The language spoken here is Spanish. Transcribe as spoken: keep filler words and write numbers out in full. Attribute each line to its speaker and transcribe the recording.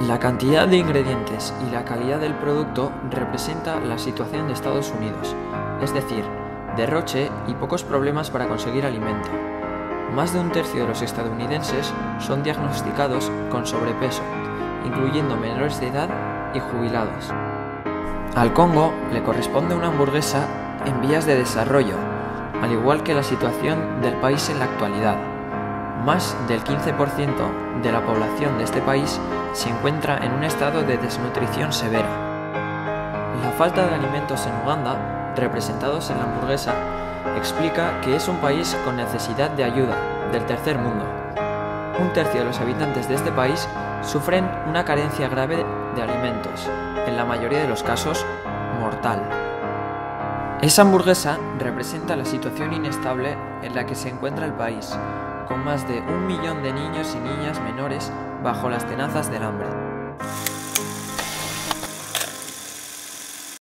Speaker 1: La cantidad de ingredientes y la calidad del producto representa la situación de Estados Unidos, es decir, derroche y pocos problemas para conseguir alimento. Más de un tercio de los estadounidenses son diagnosticados con sobrepeso, incluyendo menores de edad y jubilados. Al Congo le corresponde una hamburguesa en vías de desarrollo, al igual que la situación del país en la actualidad. Más del quince por ciento de la población de este país se encuentra en un estado de desnutrición severa. La falta de alimentos en Uganda, representados en la hamburguesa, explica que es un país con necesidad de ayuda del tercer mundo. Un tercio de los habitantes de este país sufren una carencia grave de alimentos, en la mayoría de los casos mortal. Esa hamburguesa representa la situación inestable en la que se encuentra el país, con más de un millón de niños y niñas menores bajo las tenazas del hambre.